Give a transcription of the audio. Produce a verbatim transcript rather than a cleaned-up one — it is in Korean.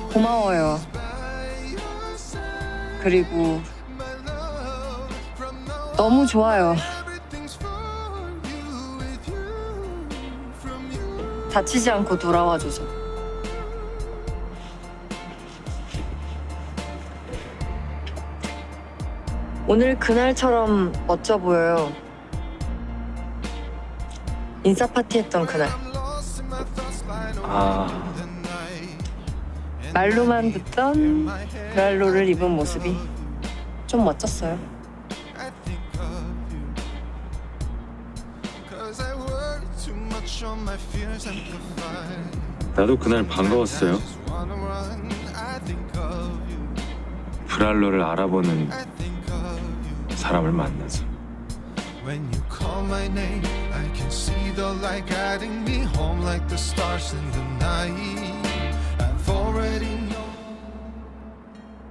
고마워요. 그리고 너무 좋아요. 다치지 않고 돌아와줘서. 오늘 그날처럼 멋져 보여요. 인사 파티 했던 그날. 아... 말로만 듣던 브랄로를 입은 모습이 좀 멋졌어요. 나도 그날 반가웠어요. 브랄로를 알아보는 사람을 만나서. When you call my name, I can see the light guiding me home like the stars in the night.